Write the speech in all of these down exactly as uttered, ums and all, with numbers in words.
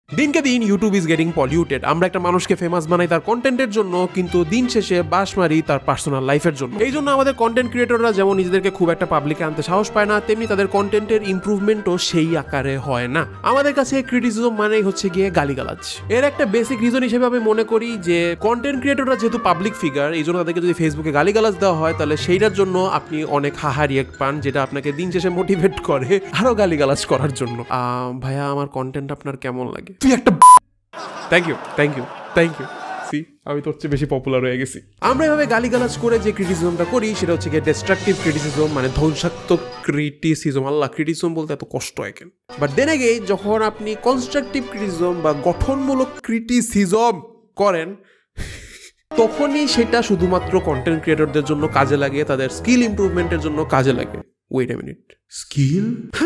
দিনকে দিন YouTube is getting polluted. আমরা একটা মানুষকে ফেমাস বানাই তার কন্টেন্টের জন্য, কিন্তু দিন শেষে বাস মারি তার পার্সোনাল লাইফের জন্য। এই জন্য আমাদের কন্টেন্ট ক্রিয়েটররা যেমন নিজেদেরকে খুব একটা পাবলিকে আনতে সাহস পায় না, তেমনি তাদের কন্টেন্টের ইমপ্রুভমেন্টও সেই আকারে হয় না। আমাদের কাছে ক্রিটিসিজম মানেই হচ্ছে গিয়ে গালিগালাজ। এর একটা বেসিক রিজন হিসেবে আমি মনে করি যে কন্টেন্ট ক্রিয়েটররা যেহেতু পাবলিক ফিগার, এই জন্য তাদেরকে যদি ফেসবুকে গালিগালাজ দেওয়া হয় তাহলে সেইটার জন্য আপনি অনেক হাহা রিয়েক্ট পান, যেটা আপনাকে দিন শেষে মোটিভেট করে আরো গালিগালাজ করার জন্য। ভাইয়া আমার কন্টেন্ট আপনার কেমন লাগে? তুই একটা thank you thank you thank you সি আমি তোর চেয়ে বেশি পপুলার হয়ে গেছি। আমরা এভাবে গালিগালাজ করে যে ক্রিটিসিজমটা করি সেটা হচ্ছে গিয়ে ডিস্ট্রাকটিভ ক্রিটিসিজম, মানে ধ্বংসাত্মক ক্রিটিসিজম। আল্লাহ, ক্রিটিসিজম বলতে এত কষ্ট হয় কেন? বাট দেন আগে যখন আপনি কনস্ট্রাকটিভ ক্রিটিসিজম বা গঠনমূলক ক্রিটিসিজম করেন তখনই সেটা শুধুমাত্র কন্টেন্ট ক্রিয়েটরদের জন্য কাজে লাগে, তাদের স্কিল ইমপ্রুভমেন্টের জন্য কাজে লাগে। Wait a minute, skill?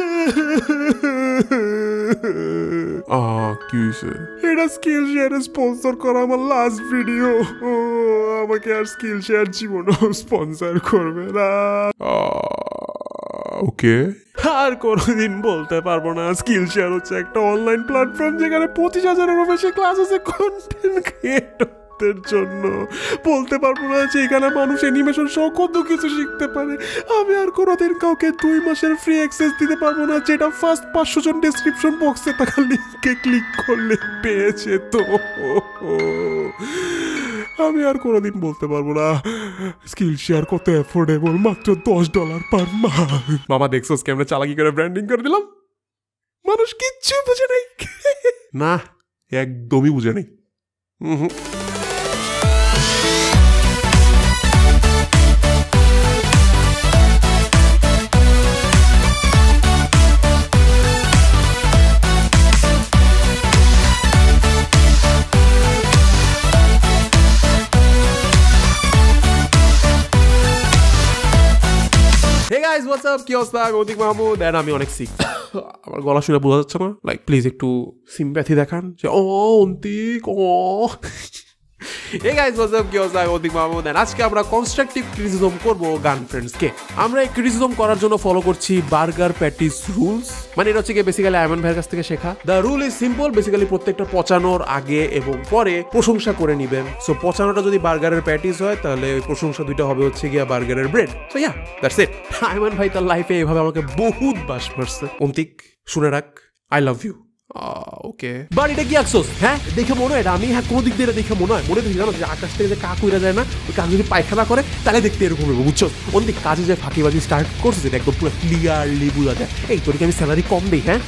কি হয়েছে? এটা স্কিল শেয়ারে স্পন্সর করা আমার লাস্ট ভিডিও। আমাকে আর স্কিল শেয়ার জীবনও স্পন্সর করবে না। ওকে, আর কোনোদিন বলতে পারবো না স্কিল শেয়ার হচ্ছে একটা অনলাইন প্ল্যাটফর্ম যেখানে পঁচিশ হাজারেরও বেশি ক্লাস আছে কন্টেন্ট ক্রিয়েটর জন্য। বলতে পারবো না যে এখানে মানুষ অ্যানিমেশন সহ কত কিছু শিখতে পারে। আমি আর কোনোদিন কাউকে দুই মাসের ফ্রি অ্যাক্সেস দিতে পারবো না, যেটা ফার্স্ট পাঁচশো জন ডেসক্রিপশন বক্সে থাকা লিঙ্কে ক্লিক করলে পেয়েছে। তো আমি আর কোনোদিন বলতে পারবো না স্কিল শেয়ার কত অ্যাফোর্ডেবল, মাত্র দশ ডলার পার মান্থ। মামা দেখছোস কেমনে চালাকি করে ব্র্যান্ডিং করে দিলাম? মানুষ কিচ্ছু বুঝে নাই। না, একদমই বুঝে নাই। হুম Hey guys, what's up? কি অবস্থা? Antik Mahmud and আমি অনেক সিক। আমার গলা শুনে বোঝা যাচ্ছে না? লাইক প্লিজ একটু সিম্প্যাথি দেখান যে ও অন্তিক ও। Hey guys, what's up? কি অবস্থা? Antik Mahmud and আজকে আমরা কনস্ট্রাকটিভ ক্রিটিসিজম করব GaanFriendz কে। আমরা এই ক্রিটিসিজম করার জন্য ফলো করছি বার্গার প্যাটিস রুলস। মানে এটা হচ্ছে কি বেসিক্যালি আয়মান ভাইয়ের কাছ থেকে শেখা। The rule is simple, basically প্রত্যেকটা পচানোর আগে এবং পরে প্রশংসা করে নিবেন। সো পচানোটা যদি বার্গারের প্যাটিস হয় তাহলে ওই প্রশংসা দুইটা হবে হচ্ছে গিয়া বার্গারের ব্রেড। So yeah, that's it. Ayman ভাই তার লাইফে এভাবে আমাকে বহুত বাস মারছে। অন্তিক শুনে রাখ, I love you. Okay, but এটা কি আফসোস? হ্যাঁ, দেখে মনে হয় আমি হ্যাঁ কোনো দিক দিয়ে দেখে মনে হয় মনে দেখি জানো যে আকাশ থেকে যে কাক উড়ে যায় না, ওই কাক যদি পায়খানা করে তাহলে দেখতে এরকম হবে, বুঝছো? অন্তিক কাজে যে ফাঁকিবাজি স্টার্ট করছে যেটা একদম পুরো ক্লিয়ারলি বোঝা যায়। এই তোরকে আমি স্যালারি কম দিই, হ্যাঁ,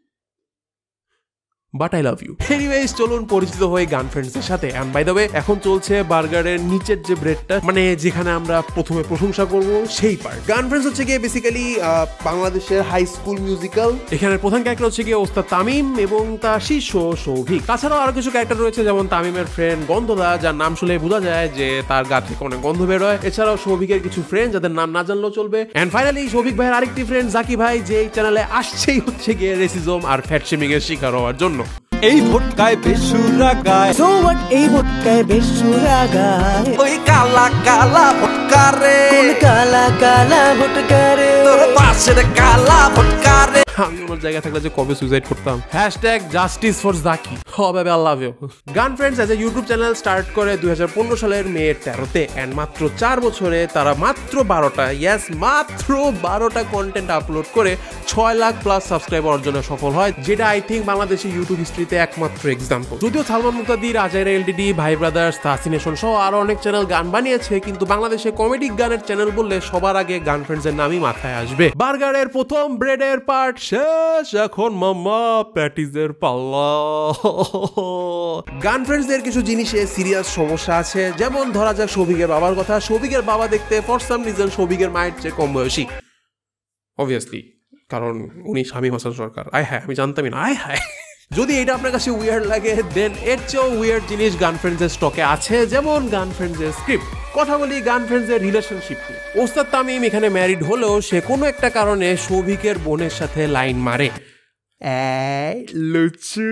but I love you. Anyways, চলুন পরিচিত হয়ে GaanFriendz এর সাথে। এন্ড বাই দ্য ওয়ে, এখন চলছে বার্গারের নিচের যে ব্রেডটা, মানে যেখানে আমরা প্রথমে প্রশংসা করব সেই পার্ট। GaanFriendz হচ্ছে গিয়ে বেসিক্যালি বাংলাদেশের হাই স্কুল মিউজিক্যাল। এখানে প্রধান ক্যারেক্টার হচ্ছে গিয়ে ওস্তাদ তামিম এবং তার শিষ্য সৌভিক। তাছাড়াও আরো কিছু ক্যারেক্টার রয়েছে, যেমন তামিমের ফ্রেন্ড গন্ধদা, যার নাম শুনে বোঝা যায় যে তার গা থেকে অনেক গন্ধ বের হয়। এছাড়াও সৌভিকের কিছু ফ্রেন্ড যাদের নাম না জানলেও চলবে। এন্ড ফাইনালি সৌভিক ভাইয়ের আরেকটি ফ্রেন্ড জাকি ভাই, যে এই চ্যানেলে আসছেই হচ্ছে গিয়ে রেসিজম আর ফ্যাট শেমিং এর শিকার হওয়ার জন্য। এই ভোটকায় বেসুরা গায়, সো হোয়াট, এই ভোটকায় বেসুরা গায়, ওই কালা কালা ভোটকারে, কোন কালা কালা ভোটকারে, তোর পাশের কালা ভোটকারে। আমি ওনার জায়গা থাকলে যে কবে সুইসাইড করতাম। Hashtag justice for Zaki. Oh baby, I love you. GaanFriendz as a YouTube channel start করে দুই হাজার পনেরো সালের মে তেরোতে। অ্যান্ড মাত্র চার বছরে তারা মাত্র বারোটা ইয়াস মাত্র বারোটা কন্টেন্ট আপলোড করে ছয় লাখ প্লাস সাবস্ক্রাইবার অর্জনে সফল হয়, যেটা আই থিঙ্ক বাংলাদেশের ইউটিউব হিস্ট্রিতে একমাত্র এক্সাম্পল। যদিও সালমান মুক্তাদি, রাজাইরা এলটিডি, ভাই ব্রাদার্স, তাসিনেশন সহ আরো অনেক চ্যানেল গান বানিয়েছে, কিন্তু বাংলাদেশে কমেডিক গানের চ্যানেল বললে সবার আগে GaanFriendz এর নামই মাথায় আসবে। বার্গারের প্রথম ব্রেডের পার্ট শেষ, এখন মামা প্যাটিসের পাল্লা। GaanFriendz এর কিছু জিনিসে সিরিয়াস সমস্যা আছে, যেমন ধরা যাক সৌভিকের বাবার কথা। সৌভিকের বাবা দেখতে ফর সাম রিজন সৌভিকের মায়ের চেয়ে কম বয়সী, অবভিয়াসলি, কারণ উনি স্বামী হাসান সরকার। আয় হ্যাঁ, আমি জানতামই না। আয় হ্যাঁ, যদি এটা আপনার কাছে উইয়ার্ড লাগে দেন এর চেয়েও উইয়ার্ড জিনিস GaanFriendz এর স্টকে আছে, যেমন GaanFriendz এর স্ক্রিপ্ট। কথা বলি GaanFriendz এর রিলেশনশিপ নিয়ে। ওস্তাদ তামিম এখানে ম্যারিড হলেও সে কোনো একটা কারণে সৌভিকের বোনের সাথে লাইন মারে। লুচু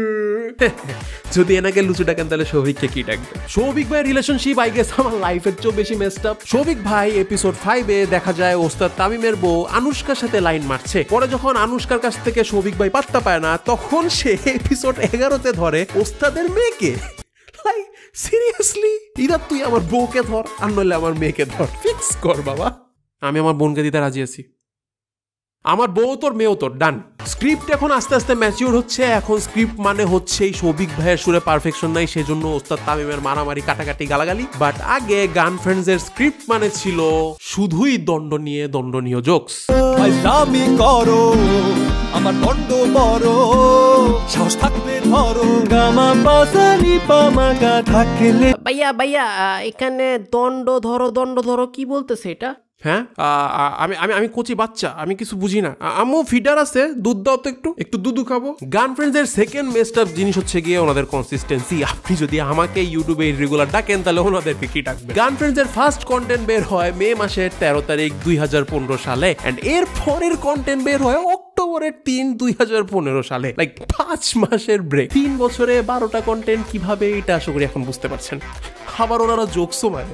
যদি এনাকে লুচু ডাকেন তাহলে সৌভিককে কি ডাকবে? সৌভিক ভাইয়ের রিলেশনশিপ আই গেস আমার লাইফের চেয়েও বেশি মেসড আপ। সৌভিক ভাই এপিসোড ফাইভে দেখা যায় ওস্তাদ তামিমের বউ আনুষ্কার সাথে লাইন মারছে। পরে যখন আনুষ্কার কাছ থেকে সৌভিক ভাই পাত্তা পায় না, তখন সে এপিসোড এগারোতে ধরে ওস্তাদের মেয়েকে। লাইক সিরিয়াসলি, ইদার তুই আমার বউকে ধর আর নইলে আমার মেয়েকে ধর, ফিক্স কর বাবা। আমি আমার বোনকে দিতে রাজি আছি। আমার বউ তোর মেয়েও তোর, ডান। স্ক্রিপ্ট এখন আস্তে আস্তে ম্যাচিউর হচ্ছে। এখন স্ক্রিপ্ট মানে হচ্ছে এই সৌভিক ভাইয়ের সুরে পারফেকশন নাই, সেজন্য ওস্তাদ তামিমের মারামারি, কাটাকাটি, গালাগালি। বাট আগে গান ফ্রেন্ডস এর স্ক্রিপ্ট মানে ছিল শুধুই দণ্ড নিয়ে দণ্ডনীয় জোকস। আমি করো আমার দণ্ড বড়, সাহস থাকলে ধরো গামা পাসানি পামাগা থাকলে। ভাইয়া ভাইয়া এখানে দণ্ড ধরো দণ্ড ধরো কি বলতেছে এটা? হ্যাঁ আমি আমি আমি কোচি বাচ্চা, আমি কিছু বুঝি না। আম্মু ফিডার আছে, দুধ দাও তো, একটু একটু দুধ খাবো। গান ফ্রেন্ডস এর সেকেন্ড মেস্ট আপ জিনিস হচ্ছে গিয়ে ওনাদের কনসিস্টেন্সি। আপনি যদি আমাকে ইউটিউবে রেগুলার ডাকেন তাহলে ওনাদেরকে কি ডাকবেন? গান ফ্রেন্ডস এর ফার্স্ট কন্টেন্ট বের হয় মে মাসের তেরো তারিখ দুই হাজার পনেরো সালে, এন্ড এর পরের কন্টেন্ট বের হয় অক্টোবরের তিন দুই হাজার পনেরো সালে। লাইক পাঁচ মাসের ব্রেক, তিন বছরে বারোটা কন্টেন্ট। কিভাবে এটা আশা করি এখন বুঝতে পারছেন। আবার ওনারা জোকসও মারে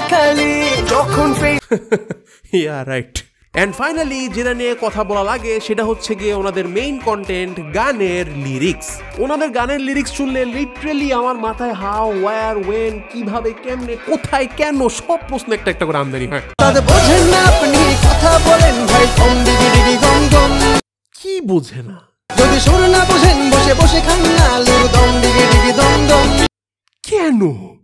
যখন ইয়া রাইট। এন্ড ফাইনালি যেটা নিয়ে কথা বলা লাগে সেটা হচ্ছে গিয়ে ওনাদের মেইন কন্টেন্ট, গানের লিরিক্স। ওনাদের গানের লিরিক্স শুনলে লিটারেলি আমার মাথায় হাউ, ওয়্যার, ওয়েন, কিভাবে, কেমনে, কোথায়, কেন সব প্রশ্ন একটা একটা করে আমদানি হয়। বোঝেন না আপনি কথা বলেন ভাই কম ডিগি ডিগি গম গম। কি বোঝে না? যদি সুর না বোঝেন বসে বসে খান না আলুর দম ডিগি ডিগি দম দম। কেন?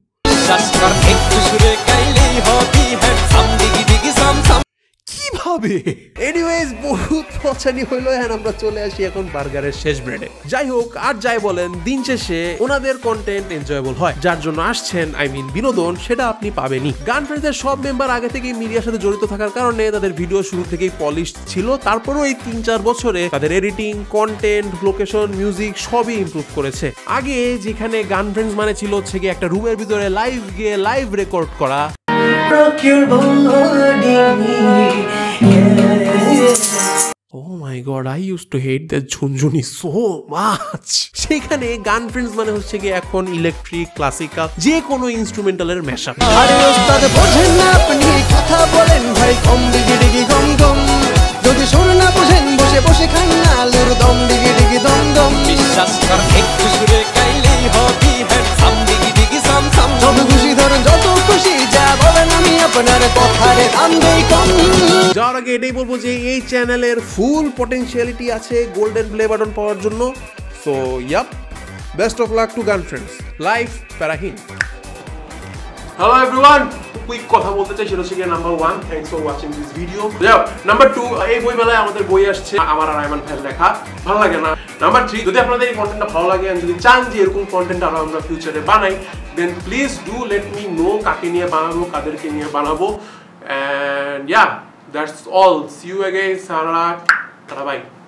একটু সুরে গাইলেই হবি হ্যান্ডসাম ডিগি ডিগি সাম সাম। কিভাবে? এনিওয়েজ বহুত পছানি হইলো। এখন আমরা চলে আসি এখন বার্গারের শেষ ব্রেডে। যাই হোক আর যাই বলেন, দিন শেষে ওনাদের কন্টেন্ট এনজয়েবল হয়। যার জন্য আসছেন, আই মিন বিনোদন, সেটা আপনি পাবেনই। গান ফ্রেন্ডসের সব মেম্বার আগে থেকেই মিডিয়ার সাথে জড়িত থাকার কারণে তাদের ভিডিও শুরু থেকেই পলিশ ছিল। তারপরও এই তিন চার বছরে তাদের এডিটিং, কন্টেন্ট, লোকেশন, মিউজিক সবই ইমপ্রুভ করেছে। আগে যেখানে গান ফ্রেন্ডস মানে ছিল হচ্ছে গিয়ে একটা রুমের ভিতরে লাইভ গিয়ে লাইভ রেকর্ড করা। Oh my god, I used to hate that ঝুনঝুনি so much. সেখানে গান ফ্রেন্ডস মানে হচ্ছে কি এখন ইলেকট্রিক, ক্লাসিক্যাল, যে কোনো ইনস্ট্রুমেন্টালের ম্যাশআপ। আরে ওস্তাদ বোঝেন না আপনি কথা বলেন ভাই কম ডিগি ডিগি গম গম। যদি সুর না বোঝেন বসে বসে খান না আলুর দম ডিগি ডিগি দম দম। বিশ্বাস কর একটু সুরে গাইলেই হবি হ্যান্ডসাম ডিগি ডিগি সাম সাম। যত খুশি ধরুন যত খুশি যা বলেন আমি আপনার কথারে আমদেই কম। যাওয়ার আগে এটাই বলবো যে এই চ্যানেলের ফুল পটেনশিয়ালিটি আছে গোল্ডেন প্লে বাটন পাওয়ার জন্য। So yup, best of luck to Gaan friends. Life প্যারাহীন। হ্যালো এভরিওয়ান, কুইক কথা বলতে চাই, সেটা হচ্ছে number one, thanks for watching this video. Number two, এই বই মেলায় আমাদের বই আসছে আমার আর আইমান ভাইয়ের লেখা, ভালো লাগে না। নাম্বার থ্রি, যদি আপনাদের এই কন্টেন্টটা ভালো লাগে, যদি চান যে এরকম কন্টেন্ট আরো আমরা ফিউচারে বানাই, then please do let me know কাকে নিয়ে বানাবো, কাদেরকে নিয়ে বানাবো। And yeah, that's all. See you again. Sarah. Bye.